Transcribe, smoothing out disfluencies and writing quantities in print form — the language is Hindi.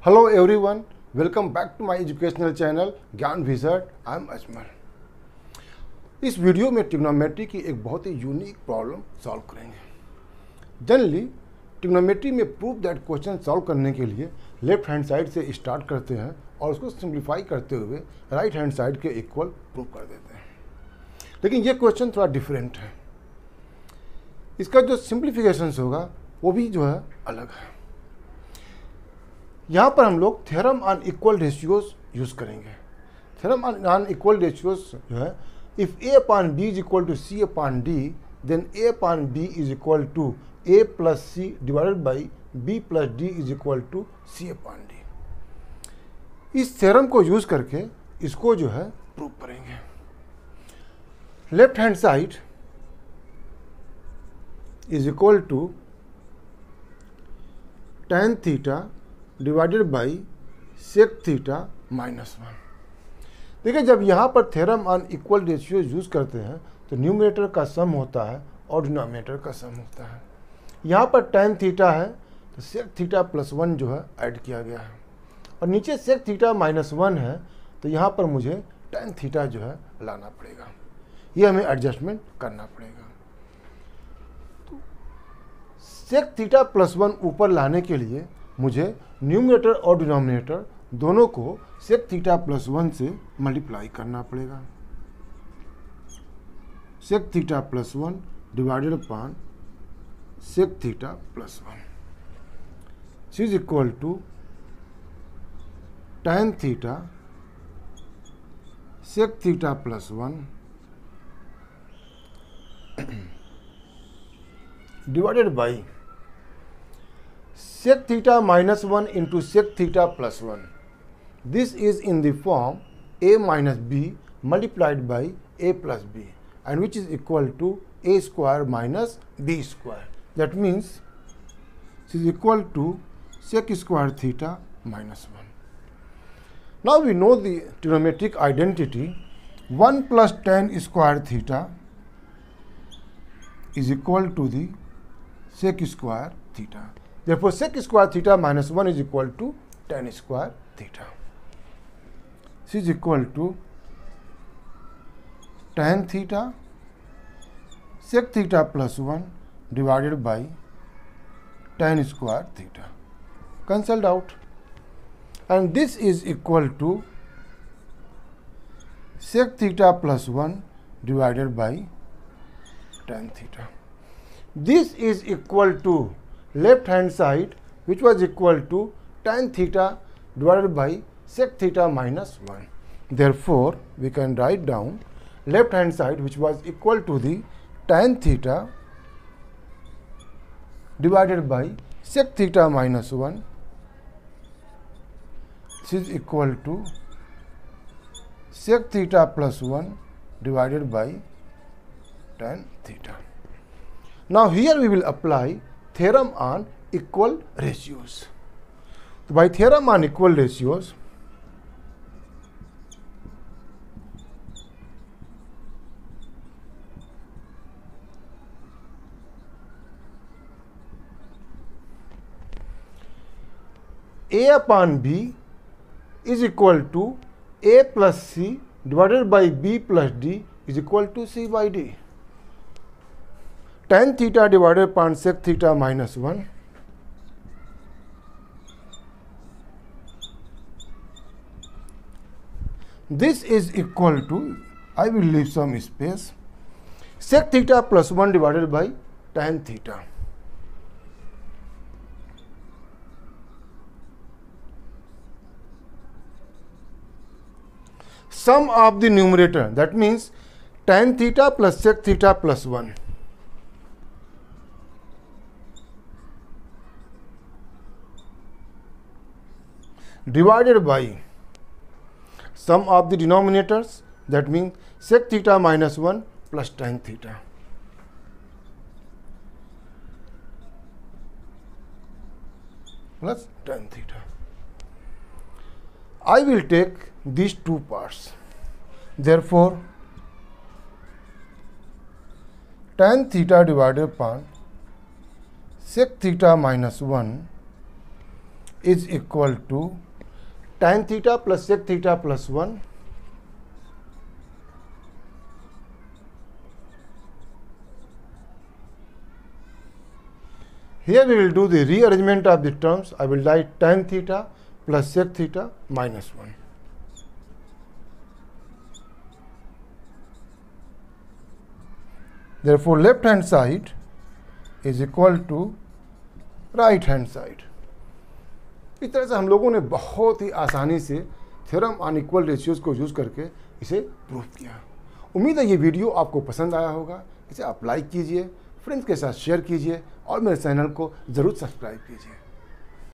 Hello everyone, welcome back to my educational channel Gyan wizard. I am Ajmal. इस वीडियो में ट्रिग्नोमेट्री की एक बहुत ही यूनिक प्रॉब्लम सॉल्व करेंगे। जनरली ट्रिग्नोमेट्री में प्रूफ दैट क्वेश्चन सॉल्व करने के लिए लेफ्ट हैंड साइड से स्टार्ट करते हैं और उसको सिंप्लीफाई करते हुए राइट हैंड साइड के इक्वल प्रूव कर देते हैं। लेकिन ये क्वेश्चन थोड़ा डिफरेंट है। इसका जो सिंप्लीफिकेशन होगा वो भी जो है अलग है। यहाँ पर हम लोग theorem on equal ratios use करेंगे। थ्योरम ऑन इक्वल रेशियोज जो है, if A upon B is equal to C upon D, then A upon B is equal to A plus C divided by B plus D is equal to C upon D. इस थ्योरम को यूज़ करके इसको जो है प्रूव करेंगे। Left hand side is equal to tan theta divided by sec theta minus 1। देखिए, जब यहाँ पर theorem on equal ratio use करते हैं तो न्यूमरेटर का सम होता है और डिनोमिनेटर का सम होता है। यहाँ पर tan थीटा है तो सेक थीटा प्लस 1 जो है ऐड किया गया है, और नीचे सेक थीटा माइनस 1 है तो यहाँ पर मुझे tan थीटा जो है लाना पड़ेगा। ये हमें एडजस्टमेंट करना पड़ेगा। तो सेक थीटा प्लस 1 ऊपर लाने के लिए मुझे न्यूमरेटर और डिनोमिनेटर दोनों को सेक थीटा प्लस 1 से मल्टीप्लाई करना पड़ेगा। Sec theta plus 1 divided upon sec theta plus 1 is equal to tan theta sec theta plus 1 divided by sec theta minus 1 into sec theta plus 1. This is in the form a minus b multiplied by a plus b, and which is equal to a square minus b square. That means this is equal to sec square theta minus 1. Now we know the trigonometric identity 1 plus tan square theta is equal to the sec square theta. Therefore, sec square theta minus 1 is equal to tan square theta. This is equal to tan theta sec theta plus 1 divided by tan square theta. Cancelled out. And this is equal to sec theta plus 1 divided by tan theta. This is equal to left hand side, which was equal to tan theta divided by sec theta minus 1. Therefore, we can write down left hand side, which was equal to the tan theta divided by sec theta minus 1. This is equal to sec theta plus 1 divided by tan theta. Now, here we will apply theorem on equal ratios. So by theorem on equal ratios, a upon b is equal to a plus c divided by b plus d is equal to c by d. Tan theta divided upon sec theta minus 1 this is equal to, I will leave some space, sec theta plus 1 divided by tan theta. Sum of the numerator, that means tan theta plus sec theta plus 1. Divided by sum of the denominators, that means sec theta minus 1 plus tan theta. Plus tan theta. I will take these two parts. Therefore, tan theta divided upon sec theta minus 1 is equal to tan theta plus sec theta plus 1 Here we will do the rearrangement of the terms. I will write tan theta plus sec theta minus 1. Therefore, left hand side is equal to right hand side. इस तरह से हम लोगों ने बहुत ही आसानी से थ्योरम ऑन इक्वल रेशियोज को यूज़ करके इसे प्रूव किया। उम्मीद है ये वीडियो आपको पसंद आया होगा। इसे आप लाइक कीजिए, फ्रेंड्स के साथ शेयर कीजिए और मेरे चैनल को ज़रूर सब्सक्राइब कीजिए।